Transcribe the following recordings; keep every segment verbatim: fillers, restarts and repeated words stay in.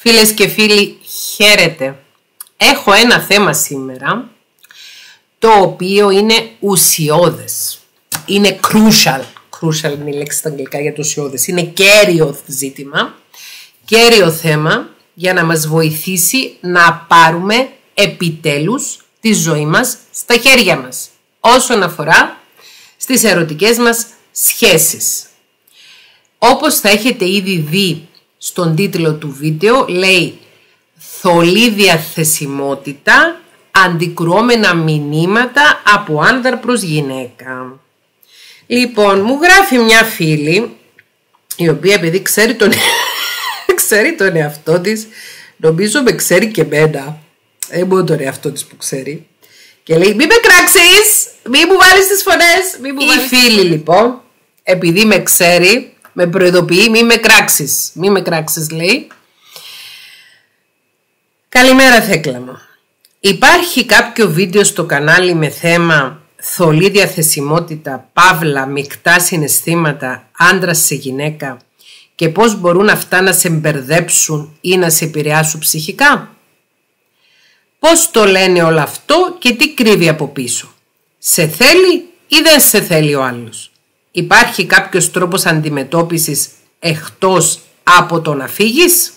Φίλες και φίλοι, χαίρετε. Έχω ένα θέμα σήμερα, το οποίο είναι ουσιώδες. Είναι crucial. Crucial είναι η λέξη στα αγγλικά για το ουσιώδες. Είναι κέριο ζήτημα, κέριο θέμα για να μας βοηθήσει να πάρουμε επιτέλους τη ζωή μας στα χέρια μας, όσον αφορά στις ερωτικές μας σχέσεις. Όπως θα έχετε ήδη δει στον τίτλο του βίντεο, λέει θολή διαθεσιμότητα, αντικρουόμενα μηνύματα από άνδρα προς γυναίκα. Λοιπόν, μου γράφει μια φίλη, η οποία επειδή ξέρει τον, ξέρει τον εαυτό της, νομίζω με ξέρει και εμένα, δεν μόνο τον εαυτό της που ξέρει, και λέει μη με κράξεις, μη μου βάλεις τις φωνές, μη μου η βάλεις... φίλη λοιπόν, επειδή με ξέρει, με προειδοποιεί μη με κράξεις, μη με κράξεις λέει. Καλημέρα Θέκλα μου. Υπάρχει κάποιο βίντεο στο κανάλι με θέμα θολή διαθεσιμότητα, παύλα, μεικτά συναισθήματα, άντρας σε γυναίκα και πώς μπορούν αυτά να σε μπερδέψουν ή να σε επηρεάσουν ψυχικά? Πώς το λένε όλο αυτό και τι κρύβει από πίσω? Σε θέλει ή δεν σε θέλει ο άλλος? Υπάρχει κάποιος τρόπος αντιμετώπισης εκτός από το να φύγεις?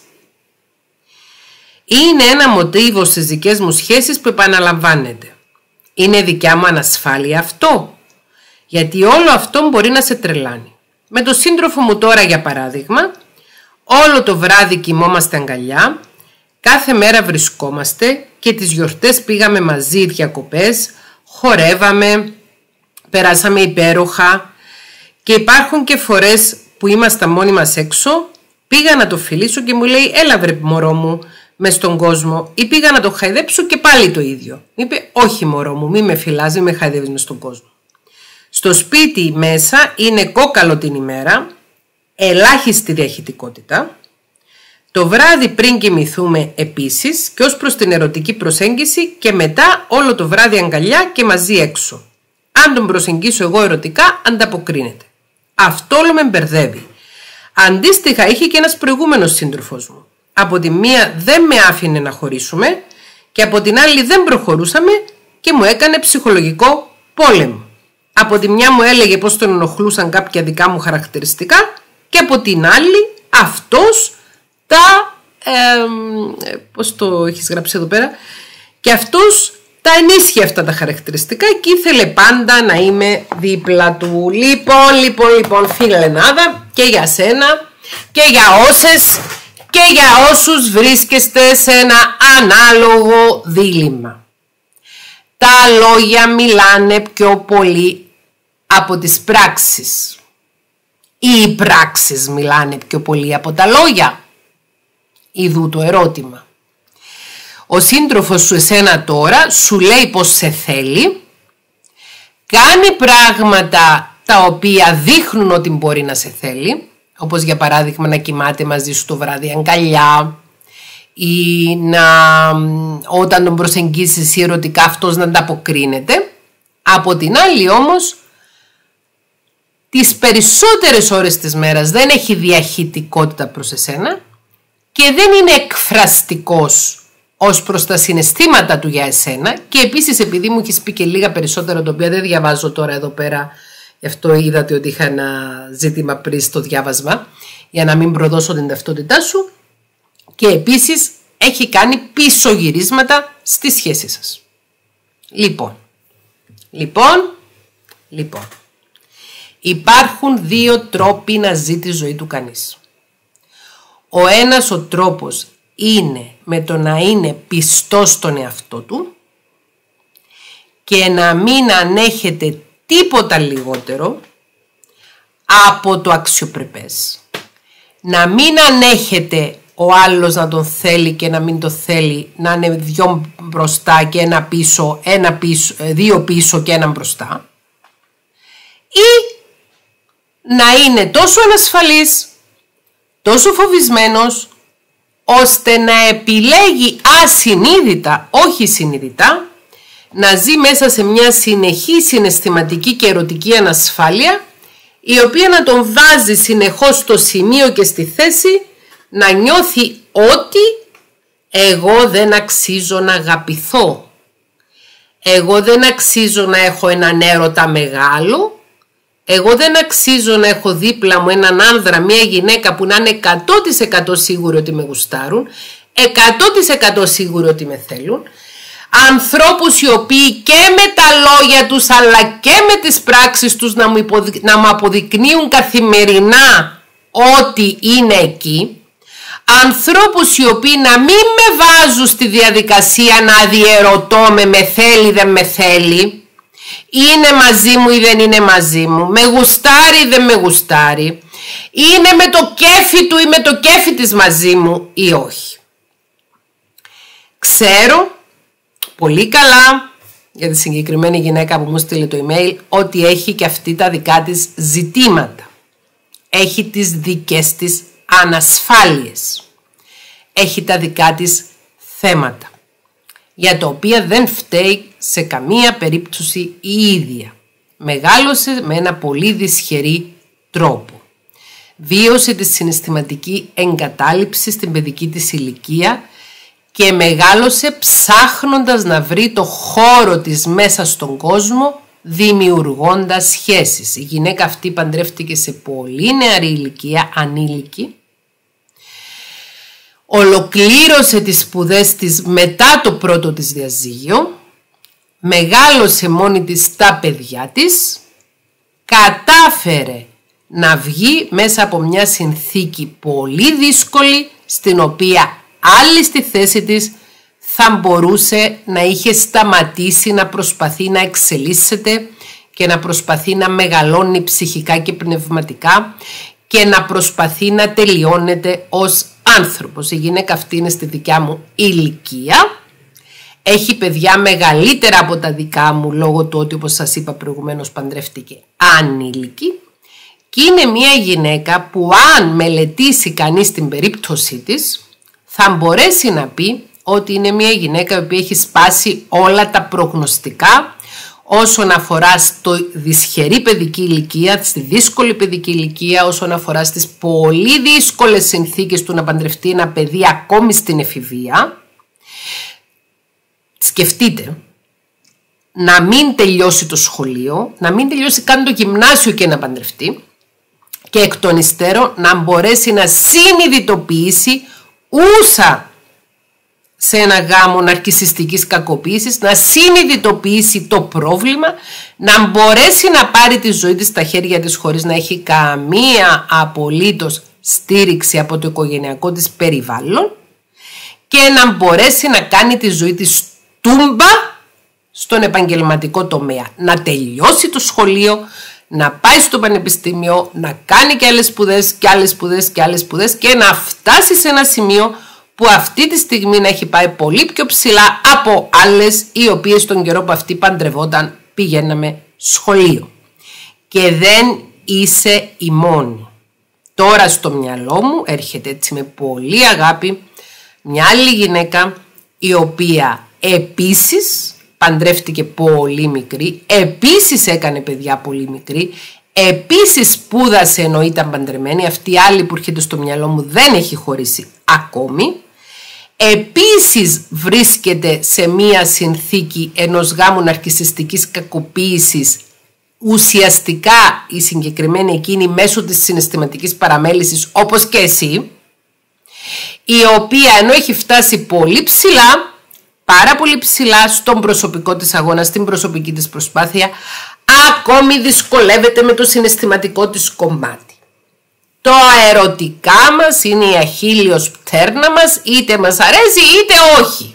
Είναι ένα μοτίβο στις δικές μου σχέσεις που επαναλαμβάνεται. Είναι δικιά μου ανασφάλεια αυτό? Γιατί όλο αυτό μπορεί να σε τρελάνει. Με τον σύντροφο μου τώρα για παράδειγμα, όλο το βράδυ κοιμόμαστε αγκαλιά, κάθε μέρα βρισκόμαστε και τις γιορτές πήγαμε μαζί διακοπές, χορεύαμε, περάσαμε υπέροχα και υπάρχουν και φορές που ήμασταν μόνοι μας έξω, πήγα να το φιλήσω και μου λέει έλα βρε μωρό μου μες στον κόσμο, ή πήγα να το χαϊδέψω και πάλι το ίδιο. Είπε όχι μωρό μου, μη με φιλάς, μη με χαϊδεύεις μες στον κόσμο. Στο σπίτι μέσα είναι κόκαλο την ημέρα, ελάχιστη διαχειτικότητα. Το βράδυ πριν κοιμηθούμε επίσης και ως προς την ερωτική προσέγγιση και μετά όλο το βράδυ αγκαλιά και μαζί έξω. Αν τον προσεγγίσω εγώ ερωτικά ανταποκρίνεται. Αυτό όλο με μπερδεύει. Αντίστοιχα είχε και ένας προηγούμενος σύντροφος μου. Από τη μία δεν με άφηνε να χωρίσουμε και από την άλλη δεν προχωρούσαμε και μου έκανε ψυχολογικό πόλεμο. Από τη μια μου έλεγε πως τον ενοχλούσαν κάποια δικά μου χαρακτηριστικά και από την άλλη αυτός τα... Ε, πώς το έχεις γράψει εδώ πέρα? Και αυτός τα ενίσχυε αυτά τα χαρακτηριστικά και ήθελε πάντα να είμαι δίπλα του. Λοιπόν, λοιπόν, λοιπόν φίλε Λενάδα, και για σένα και για όσες και για όσους βρίσκεστε σε ένα ανάλογο δίλημμα. Τα λόγια μιλάνε πιο πολύ από τις πράξεις ή οι πράξεις μιλάνε πιο πολύ από τα λόγια? Ιδού το ερώτημα. Ο σύντροφος σου εσένα τώρα σου λέει πως σε θέλει, κάνει πράγματα τα οποία δείχνουν ότι μπορεί να σε θέλει, όπως για παράδειγμα να κοιμάται μαζί σου το βράδυ αγκαλιά ή να όταν τον προσεγγίσεις ερωτικά αυτός να ανταποκρίνεται. Από την άλλη όμως τις περισσότερες ώρες της μέρας δεν έχει διαχειτικότητα προς εσένα και δεν είναι εκφραστικός ως προς τα συναισθήματα του για εσένα και επίσης επειδή μου έχεις πει και λίγα περισσότερα τα οποία δεν διαβάζω τώρα εδώ πέρα, γι' αυτό είδατε ότι είχα ένα ζήτημα πριν στο διάβασμα για να μην προδώσω την ταυτότητά σου και επίσης έχει κάνει πίσω γυρίσματα στη σχέση σας. Λοιπόν, λοιπόν, λοιπόν, υπάρχουν δύο τρόποι να ζει τη ζωή του κανείς. Ο ένας ο τρόπος είναι με το να είναι πιστός στον εαυτό του και να μην ανέχεται τίποτα λιγότερο από το αξιοπρεπές. Να μην ανέχεται ο άλλος να τον θέλει και να μην το θέλει, να είναι δυο μπροστά και ένα πίσω, ένα πίσω, δύο πίσω και ένα μπροστά, ή να είναι τόσο ανασφαλής, τόσο φοβισμένος, ώστε να επιλέγει ασυνείδητα, όχι συνειδητά, να ζει μέσα σε μια συνεχή συναισθηματική και ερωτική ανασφάλεια, η οποία να τον βάζει συνεχώς στο σημείο και στη θέση να νιώθει ότι εγώ δεν αξίζω να αγαπηθώ, εγώ δεν αξίζω να έχω έναν έρωτα μεγάλο, εγώ δεν αξίζω να έχω δίπλα μου έναν άνδρα, μια γυναίκα που να είναι εκατό τοις εκατό σίγουροι ότι με γουστάρουν, εκατό τοις εκατό σίγουροι ότι με θέλουν, ανθρώπους οι οποίοι και με τα λόγια τους αλλά και με τις πράξεις τους να μου, υποδει... να μου αποδεικνύουν καθημερινά ότι είναι εκεί, ανθρώπους οι οποίοι να μην με βάζουν στη διαδικασία να διερωτώ με με θέλει δεν με θέλει, είναι μαζί μου ή δεν είναι μαζί μου, με γουστάρει ή δεν με γουστάρει, είναι με το κέφι του ή με το κέφι της μαζί μου ή όχι. Ξέρω πολύ καλά για τη συγκεκριμένη γυναίκα που μου στείλε το email ότι έχει και αυτή τα δικά της ζητήματα. Έχει τις δικές της ανασφάλειες. Έχει τα δικά της θέματα, για τα οποία δεν φταίει σε καμία περίπτωση η ίδια. Μεγάλωσε με ένα πολύ δυσχερή τρόπο. Βίωσε τη συναισθηματική εγκατάλειψη στην παιδική της ηλικία και μεγάλωσε ψάχνοντας να βρει το χώρο της μέσα στον κόσμο, δημιουργώντας σχέσεις. Η γυναίκα αυτή παντρεύτηκε σε πολύ νεαρή ηλικία, ανήλικη. Ολοκλήρωσε τις σπουδές της μετά το πρώτο της διαζύγιο. Μεγάλωσε μόνη της τα παιδιά της. Κατάφερε να βγει μέσα από μια συνθήκη πολύ δύσκολη, στην οποία άλλη στη θέση της θα μπορούσε να είχε σταματήσει να προσπαθεί να εξελίσσεται και να προσπαθεί να μεγαλώνει ψυχικά και πνευματικά και να προσπαθεί να τελειώνεται ως άνθρωπος. Η γυναίκα αυτή είναι στη δικιά μου ηλικία, έχει παιδιά μεγαλύτερα από τα δικά μου λόγω του ότι, όπως σας είπα προηγουμένως, παντρεύτηκε ανήλικη, και είναι μια γυναίκα που αν μελετήσει κανείς την περίπτωσή της θα μπορέσει να πει ότι είναι μια γυναίκα που έχει σπάσει όλα τα προγνωστικά όσον αφορά στο δυσχερή παιδική ηλικία, στη δύσκολη παιδική ηλικία, όσον αφορά στις πολύ δύσκολες συνθήκες του να παντρευτεί ένα παιδί ακόμη στην εφηβεία. Σκεφτείτε να μην τελειώσει το σχολείο, να μην τελειώσει καν το γυμνάσιο και να παντρευτεί, και εκ των υστέρων να μπορέσει να συνειδητοποιήσει ούσα σε ένα γάμο ναρκισσιστικής κακοποίησης, να συνειδητοποιήσει το πρόβλημα, να μπορέσει να πάρει τη ζωή της στα χέρια της χωρίς να έχει καμία απολύτως στήριξη από το οικογενειακό της περιβάλλον, και να μπορέσει να κάνει τη ζωή της τούμπα στον επαγγελματικό τομέα, να τελειώσει το σχολείο, να πάει στο πανεπιστήμιο, να κάνει και άλλες σπουδές και άλλες σπουδές και άλλες σπουδές και να φτάσει σε ένα σημείο που αυτή τη στιγμή να έχει πάει πολύ πιο ψηλά από άλλες οι οποίες τον καιρό που αυτή παντρευόταν πηγαίναμε σχολείο. Και δεν είσαι η μόνη. Τώρα στο μυαλό μου έρχεται έτσι με πολύ αγάπη μια άλλη γυναίκα η οποία επίσης παντρεύτηκε πολύ μικρή, επίσης έκανε παιδιά πολύ μικρή, επίσης σπούδασε ενώ ήταν παντρεμένη, αυτή η άλλη που έρχεται στο μυαλό μου δεν έχει χωρίσει ακόμη, επίσης βρίσκεται σε μία συνθήκη ενός γάμου ναρκισσιστικής κακοποίησης, ουσιαστικά η συγκεκριμένη εκείνη μέσω της συναισθηματικής παραμέλησης όπως και εσύ, η οποία ενώ έχει φτάσει πολύ ψηλά, πάρα πολύ ψηλά στον προσωπικό της αγώνα, στην προσωπική της προσπάθεια, ακόμη δυσκολεύεται με το συναισθηματικό της κομμάτι. Το αερωτικά μας είναι η αχίλλειος πτέρνα μας, είτε μας αρέσει είτε όχι.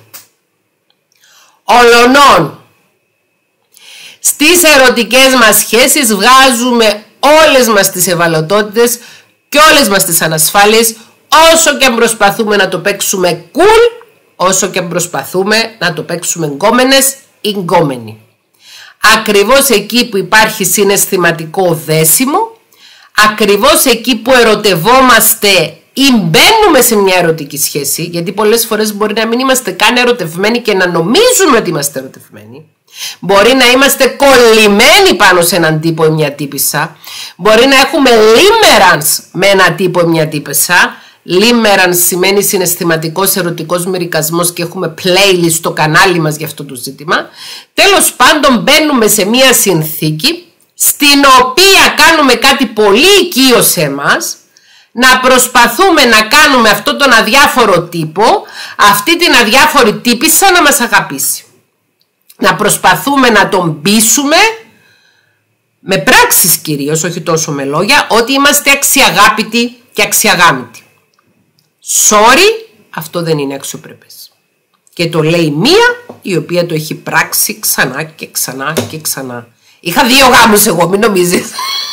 Ολονών, στις ερωτικές μας σχέσεις βγάζουμε όλες μας τις ευαλωτότητες και όλες μας τις ανασφάλειες, όσο και αν προσπαθούμε να το παίξουμε cool, όσο και αν προσπαθούμε να το παίξουμε γκόμενες ή γκόμενοι. Ακριβώς εκεί που υπάρχει συναισθηματικό δέσιμο, ακριβώς εκεί που ερωτευόμαστε ή μπαίνουμε σε μια ερωτική σχέση, γιατί πολλές φορές μπορεί να μην είμαστε καν ερωτευμένοι και να νομίζουμε ότι είμαστε ερωτευμένοι, μπορεί να είμαστε κολλημένοι πάνω σε έναν τύπο ή μια τύπισσα, μπορεί να έχουμε limerence με έναν τύπο ή μια τύπισσα, Λίμεραν σημαίνει συναισθηματικός ερωτικός μερικασμός και έχουμε playlist στο κανάλι μας για αυτό το ζήτημα. Τέλος πάντων, μπαίνουμε σε μία συνθήκη στην οποία κάνουμε κάτι πολύ οικείο σε εμάς, να προσπαθούμε να κάνουμε αυτό τον αδιάφορο τύπο, αυτή την αδιάφορη τύπισσα να μας αγαπήσει. Να προσπαθούμε να τον πείσουμε, με πράξεις κυρίως, όχι τόσο με λόγια, ότι είμαστε αξιαγάπητοι και αξιαγάμητοι. Sorry, αυτό δεν είναι αξιοπρεπές. Και το λέει μία η οποία το έχει πράξει ξανά και ξανά και ξανά. Είχα δύο γάμους εγώ, μην νομίζεις.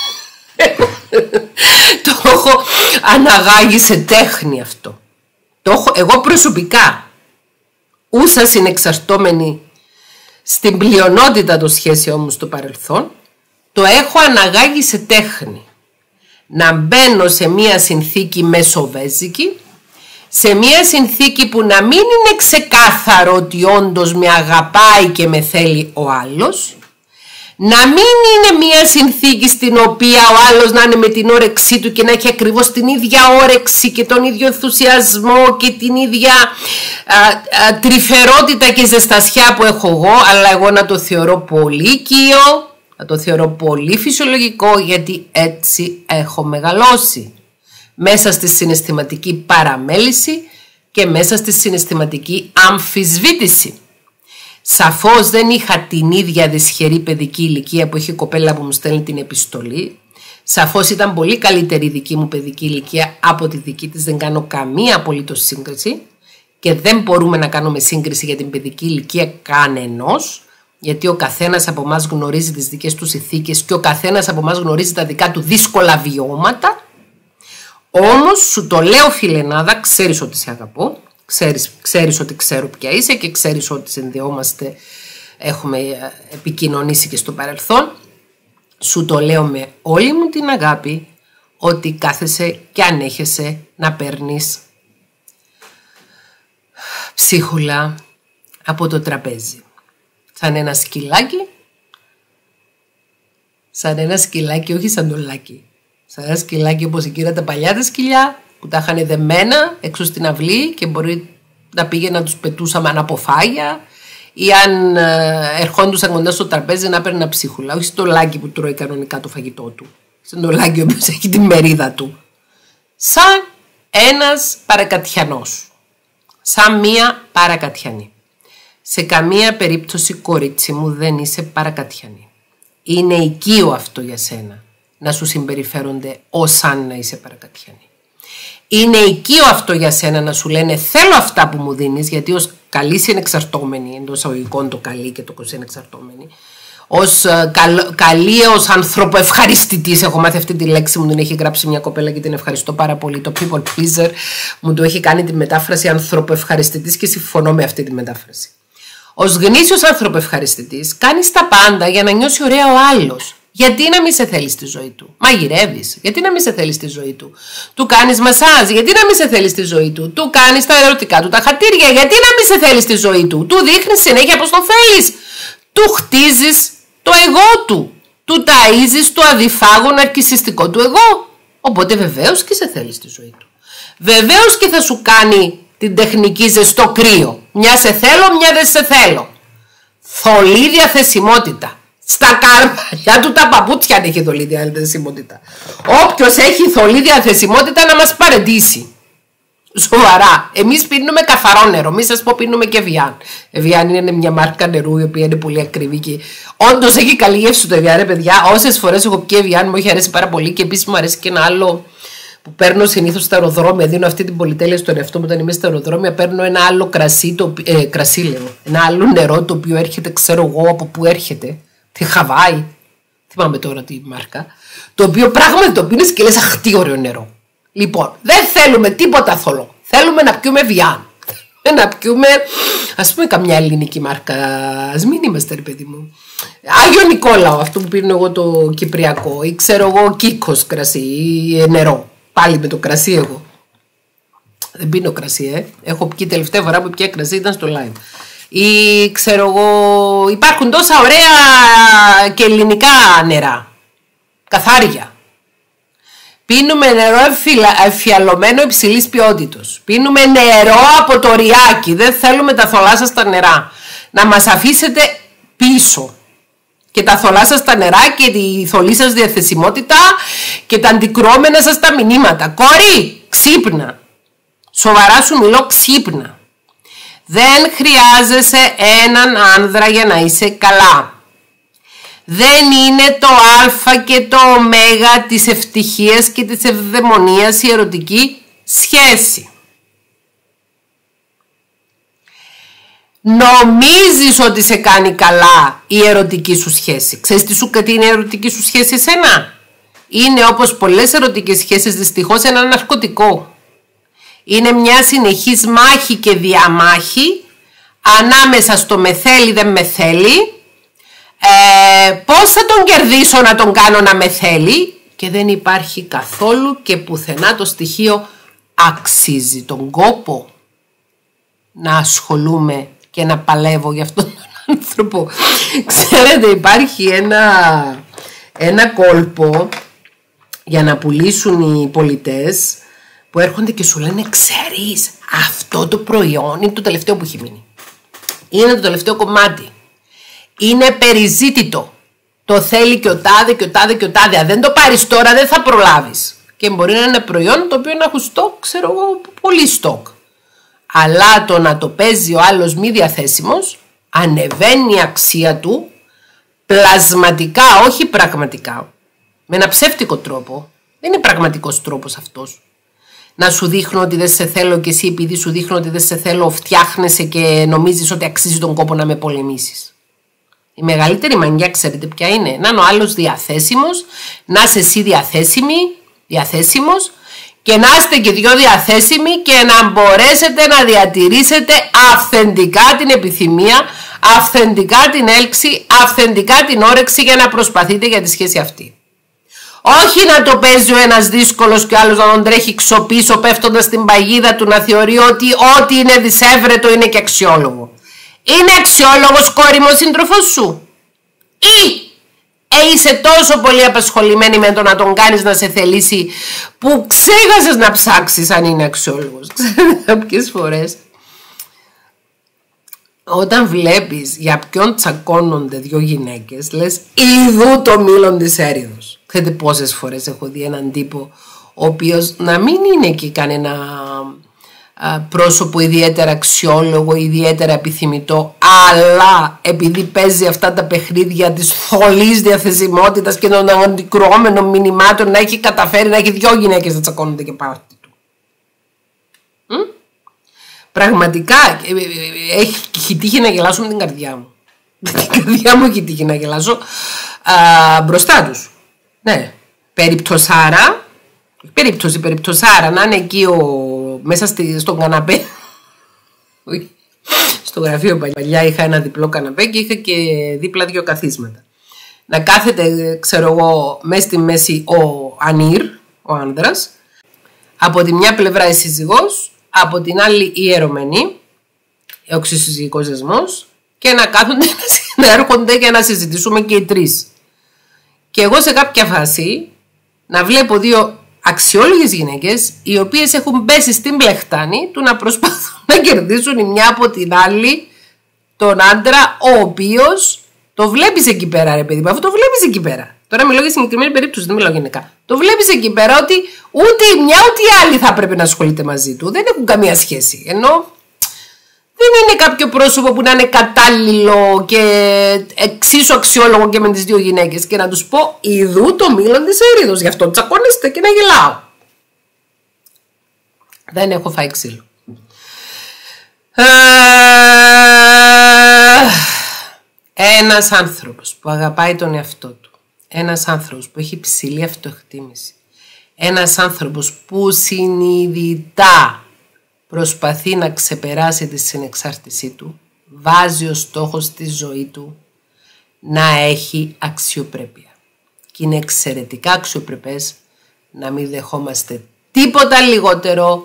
Το έχω αναγάγει σε τέχνη αυτό. Το έχω, εγώ προσωπικά, ούσα συνεξαρτώμενη στην πλειονότητα των σχέσεων μου στο παρελθόν, το έχω αναγάγει σε τέχνη. Να μπαίνω σε μία συνθήκη μεσοβέζικη, σε μία συνθήκη που να μην είναι ξεκάθαρο ότι όντως με αγαπάει και με θέλει ο άλλος, να μην είναι μία συνθήκη στην οποία ο άλλος να είναι με την όρεξή του και να έχει ακριβώς την ίδια όρεξη και τον ίδιο ενθουσιασμό και την ίδια α, α, τρυφερότητα και ζεστασιά που έχω εγώ, αλλά εγώ να το θεωρώ πολύ οικείο, να το θεωρώ πολύ φυσιολογικό, γιατί έτσι έχω μεγαλώσει. Μέσα στη συναισθηματική παραμέληση και μέσα στη συναισθηματική αμφισβήτηση. Σαφώς δεν είχα την ίδια δυσχερή παιδική ηλικία που έχει η κοπέλα που μου στέλνει την επιστολή. Σαφώς ήταν πολύ καλύτερη η δική μου παιδική ηλικία από τη δική της. Δεν κάνω καμία απολύτως σύγκριση και δεν μπορούμε να κάνουμε σύγκριση για την παιδική ηλικία κανενός, γιατί ο καθένας από εμάς γνωρίζει τις δικές του συνθήκες και ο καθένας από εμάς γνωρίζει τα δικά του δύσκολα βιώματα. Όμως σου το λέω φιλενάδα, ξέρεις ότι σε αγαπώ, ξέρεις, ξέρεις ότι ξέρω ποια είσαι και ξέρεις ότι συνδεόμαστε, έχουμε επικοινωνήσει και στο παρελθόν. Σου το λέω με όλη μου την αγάπη, ότι κάθεσαι και ανέχεσαι να παίρνεις ψίχουλα από το τραπέζι. Σαν ένα σκυλάκι, σαν ένα σκυλάκι, όχι σαν το λάκι. Σαν ένα σκυλάκι όπως εκείνα τα παλιά τα σκυλιά που τα είχαν δεμένα έξω στην αυλή και μπορεί να πήγε να τους πετούσαμε αναποφάγια ή αν ε, ερχόντουσαν κοντά στο τραπέζι να παίρνει ένα ψίχουλα. Όχι στο λάκι που τρώει κανονικά το φαγητό του. Σαν το λάκι ο οποίος έχει τη μερίδα του. Σαν ένας παρακατιανός. Σαν μία παρακατιανή. Σε καμία περίπτωση, κορίτσι μου, δεν είσαι παρακατιανή. Είναι οικείο αυτό για σένα να σου συμπεριφέρονται ως αν να είσαι παρακατιανή. Είναι οικείο αυτό για σένα να σου λένε θέλω αυτά που μου δίνεις, γιατί ως καλή συνεξαρτώμενη, εντός εισαγωγικών το καλή και το συνεξαρτώμενη, ως καλ, καλή ως ανθρωποευχαριστητής, έχω μάθει αυτή τη λέξη, μου την έχει γράψει μια κοπέλα και την ευχαριστώ πάρα πολύ, το people pleaser μου το έχει κάνει τη μετάφραση ανθρωποευχαριστητής και συμφωνώ με αυτή τη μετάφραση. Ως γνήσιος ανθρωποευχαριστητής κάνεις τα πάντα για να νιώσει ωραία ο άλλος. Γιατί να μην σε θέλει στη ζωή του? Μαγειρεύεις, γιατί να μην σε θέλει στη ζωή του? Του κάνεις μασάζ, γιατί να μην σε θέλει στη ζωή του? Του κάνεις τα ερωτικά του τα χατήρια, γιατί να μην σε θέλει στη ζωή του? Του δείχνεις συνέχεια πως τον θέλεις. Του χτίζεις το εγώ του. Του ταΐζεις το αδιφάγο ναρκισσιστικό του εγώ. Οπότε βεβαίως και σε θέλει στη ζωή του. Βεβαίως και θα σου κάνει την τεχνική ζεστό κρύο. Μια σε θέλω, μια δεν σε θέλω. Θολή διαθεσιμότητα. Στα καρμαλιά του τα παπούτσια αν έχει θολή διαθεσιμότητα. Όποιος έχει θολή διαθεσιμότητα να μας παρεντήσει. Σοβαρά. Εμείς πίνουμε καθαρό νερό. Μη σας πω πίνουμε και Evian. Evian είναι μια μάρκα νερού η οποία είναι πολύ ακριβή και όντως έχει καλή γεύση το Evian, ρε παιδιά. Όσες φορές έχω πιει Evian μου έχει αρέσει πάρα πολύ και επίσης μου αρέσει και ένα άλλο που παίρνω συνήθως στα αεροδρόμια. Δίνω αυτή την πολυτέλεια στον εαυτό μου όταν είμαι στα αεροδρόμια. Παίρνω ένα άλλο κρασί, το, ε, κρασί λέω. Ένα άλλο νερό το οποίο έρχεται, ξέρω εγώ από πού έρχεται. Τη Χαβάη, θυμάμαι τώρα τη μάρκα, το οποίο πράγματι το πίνεις και λες αχ τι ωραίο νερό. Λοιπόν, δεν θέλουμε τίποτα θολό, θέλουμε να πιούμε Evian, να πιούμε ας πούμε καμιά ελληνική μάρκα, ας μην είμαστε ρε παιδί μου, Άγιο Νικόλαο, αυτό που πίνω εγώ το κυπριακό, ή ξέρω εγώ Κίκος κρασί ή νερό, πάλι με το κρασί εγώ. Δεν πίνω κρασί, ε. Έχω πιει τελευταία φορά που πια κρασί ήταν στο live. Ή ξέρω εγώ, υπάρχουν τόσα ωραία και ελληνικά νερά, καθάρια. Πίνουμε νερό εφιαλωμένο υψηλής ποιότητος. Πίνουμε νερό από το ριάκι. Δεν θέλουμε τα θολάσσαστα νερά. Να μας αφήσετε πίσω. Και τα θολάσσαστα νερά και τη θολή σας διαθεσιμότητα και τα αντικρώμενα σας τα μηνύματα. Κόρη, ξύπνα. Σοβαρά σου μιλώ, ξύπνα. Δεν χρειάζεσαι έναν άνδρα για να είσαι καλά. Δεν είναι το α και το ω της ευτυχίας και της ευδαιμονίας η ερωτική σχέση. Νομίζεις ότι σε κάνει καλά η ερωτική σου σχέση. Ξέρεις τι σου τι είναι η ερωτική σου σχέση εσένα? Είναι, όπως πολλές ερωτικές σχέσεις, δυστυχώς ένα ναρκωτικό. Είναι μια συνεχής μάχη και διαμάχη ανάμεσα στο με θέλει δεν με θέλει. Ε, πώς θα τον κερδίσω να τον κάνω να με θέλει, και δεν υπάρχει καθόλου και πουθενά το στοιχείο αξίζει τον κόπο να ασχολούμαι και να παλεύω για αυτόν τον άνθρωπο. Ξέρετε, υπάρχει ένα, ένα κόλπο για να πουλήσουν οι πολιτές που έρχονται και σου λένε, ξέρεις, αυτό το προϊόν είναι το τελευταίο που έχει μείνει. Είναι το τελευταίο κομμάτι. Είναι περιζήτητο. Το θέλει και ο τάδε και ο τάδε και ο τάδε. Αν δεν το πάρεις τώρα δεν θα προλάβεις. Και μπορεί να είναι ένα προϊόν το οποίο να έχουν στόκ, ξέρω εγώ, πολύ στόκ. Αλλά το να το παίζει ο άλλος μη διαθέσιμος, ανεβαίνει η αξία του πλασματικά, όχι πραγματικά. Με ένα ψεύτικο τρόπο. Δεν είναι πραγματικός τρόπος αυτός. Να σου δείχνω ότι δεν σε θέλω και εσύ επειδή σου δείχνω ότι δεν σε θέλω φτιάχνεσαι και νομίζεις ότι αξίζει τον κόπο να με πολεμήσεις. Η μεγαλύτερη μανιά ξέρετε ποια είναι? Να είναι ο άλλος διαθέσιμος, να είσαι εσύ διαθέσιμη, διαθέσιμος και να είστε και δυο διαθέσιμοι και να μπορέσετε να διατηρήσετε αυθεντικά την επιθυμία, αυθεντικά την έλξη, αυθεντικά την όρεξη για να προσπαθείτε για τη σχέση αυτή. Όχι να το παίζει ο ένας δύσκολος και ο άλλος να τον τρέχει ξοπίσω πέφτοντας στην παγίδα του, να θεωρεί ότι ό,τι είναι δυσέβρετο είναι και αξιόλογο. Είναι αξιόλογος, κόρη μου, ο σύντροφος σου? Ή ε, είσαι τόσο πολύ απασχολημένη με το να τον κάνεις να σε θελήσει που ξέχασες να ψάξεις αν είναι αξιόλογος? Ξέρετε κάποιες φορές όταν βλέπεις για ποιον τσακώνονται δύο γυναίκες, λες ειδού το μήλον της έρηδος. Ξέρετε πόσες φορές έχω δει έναν τύπο ο οποίος να μην είναι και κανένα πρόσωπο ιδιαίτερα αξιόλογο, ιδιαίτερα επιθυμητό, αλλά επειδή παίζει αυτά τα παιχνίδια της θολής διαθεσιμότητας και των αντικρουόμενων μηνυμάτων, να έχει καταφέρει να έχει δυο γυναίκες να τσακώνονται και πάνω του. Μ? Πραγματικά έχει τύχει να γελάσω με την καρδιά μου. Την καρδιά μου έχει τύχει να γελάσω α, μπροστά τους. Ναι, περιπτωσάρα, περίπτωση, περιπτωσάρα να είναι εκεί ο μέσα στη, στον καναπέ. Στο γραφείο παλιά είχα ένα διπλό καναπέ και είχα και δίπλα δύο καθίσματα. Να κάθεται, ξέρω εγώ, μέσα στη μέση ο ανήρ, ο άνδρας, από τη μια πλευρά η σύζυγός, από την άλλη η ερωμένη, ο ξεσυζυγικός δεσμός, και να κάθονται να έρχονται και να συζητήσουμε και οι τρεις. Και εγώ σε κάποια φάση να βλέπω δύο αξιόλογες γυναίκες οι οποίες έχουν πέσει στην πλεχτάνη του να προσπαθούν να κερδίσουν η μια από την άλλη τον άντρα, ο οποίος το βλέπεις εκεί πέρα, ρε παιδί μου, αυτό το βλέπεις εκεί πέρα. Τώρα μιλάω για συγκεκριμένη περίπτωση, δεν μιλάω γενικά. Το βλέπεις εκεί πέρα ότι ούτε η μια ούτε η άλλη θα έπρεπε να ασχολείται μαζί του. Δεν έχουν καμία σχέση. Ενώ δεν είναι κάποιο πρόσωπο που να είναι κατάλληλο και εξίσου αξιόλογο και με τις δύο γυναίκες. Και να τους πω, ειδού το μήλον της ερήδος, γι' αυτό τσακώνεστε και να γελάω. Δεν έχω φάει ξύλο. Ένας άνθρωπος που αγαπάει τον εαυτό του, ένας άνθρωπος που έχει ψηλή αυτοεκτίμηση, ένας άνθρωπος που συνειδητά προσπαθεί να ξεπεράσει τη συνεξάρτησή του, βάζει ως στόχο στη ζωή του να έχει αξιοπρέπεια. Και είναι εξαιρετικά αξιοπρεπές να μην δεχόμαστε τίποτα λιγότερο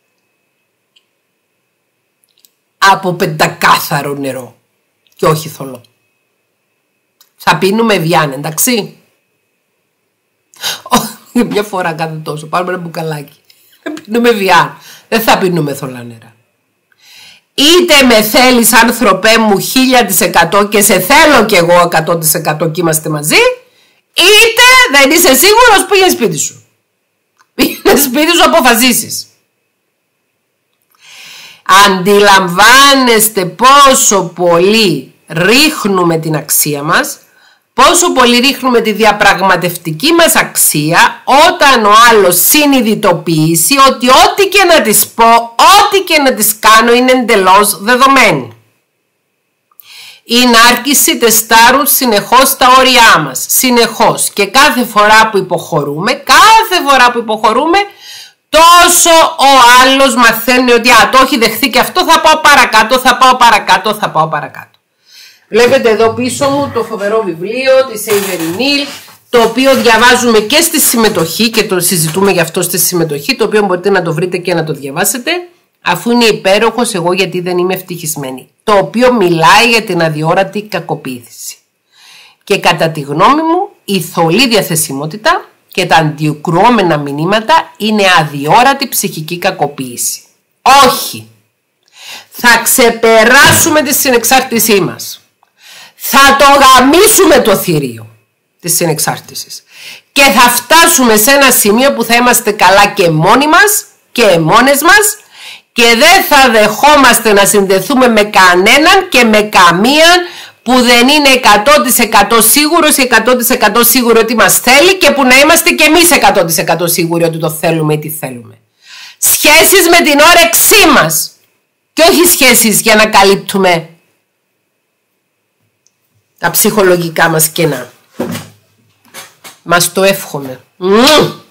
από πεντακάθαρο νερό και όχι θολό. Θα πίνουμε βιάν, εντάξει. Μια φορά κάθε τόσο. Πάρουμε ένα μπουκαλάκι. Πίνουμε βιά. Δεν θα πίνουμε θολά νερά. Είτε με θέλεις άνθρωπέ μου χίλια τοις εκατό και σε θέλω κι εγώ εκατό τοις εκατό και είμαστε μαζί, είτε δεν είσαι σίγουρος, πήγαινε σπίτι σου. Πήγαινε σπίτι σου, αποφασίσεις. Αντιλαμβάνεστε πόσο πολύ ρίχνουμε την αξία μας, πόσο πολύ ρίχνουμε τη διαπραγματευτική μας αξία όταν ο άλλος συνειδητοποιήσει ότι ό,τι και να της πω, ό,τι και να της κάνω είναι εντελώς δεδομένη. Οι νάρκισσοι τεστάρουν συνεχώς τα όρια μας, συνεχώς, και κάθε φορά που υποχωρούμε, κάθε φορά που υποχωρούμε, τόσο ο άλλος μαθαίνει ότι α, το έχει δεχθεί και αυτό, θα πάω παρακάτω, θα πάω παρακάτω, θα πάω παρακάτω. Βλέπετε εδώ πίσω μου το φοβερό βιβλίο της Avery Neal, το οποίο διαβάζουμε και στη συμμετοχή και το συζητούμε γι' αυτό στη συμμετοχή, το οποίο μπορείτε να το βρείτε και να το διαβάσετε, αφού είναι υπέροχος εγώ γιατί δεν είμαι ευτυχισμένη. Το οποίο μιλάει για την αδιόρατη κακοποίηση. Και κατά τη γνώμη μου η θολή διαθεσιμότητα και τα αντικρουόμενα μηνύματα είναι αδιόρατη ψυχική κακοποίηση. Όχι! Θα ξεπεράσουμε τη συνεξάρτησή μας. Θα το γαμίσουμε το θηρίο της συνεξάρτησης. Και θα φτάσουμε σε ένα σημείο που θα είμαστε καλά και μόνοι μας και μόνες μας και δεν θα δεχόμαστε να συνδεθούμε με κανέναν και με καμίαν που δεν είναι εκατό τοις εκατό σίγουρος ή εκατό τοις εκατό σίγουρο ότι μας θέλει και που να είμαστε και εμείς εκατό τοις εκατό σίγουροι ότι το θέλουμε ή τι θέλουμε. Σχέσεις με την όρεξή μας και όχι σχέσεις για να καλύπτουμε τα ψυχολογικά μας κενά. Μας το εύχομαι. Mm.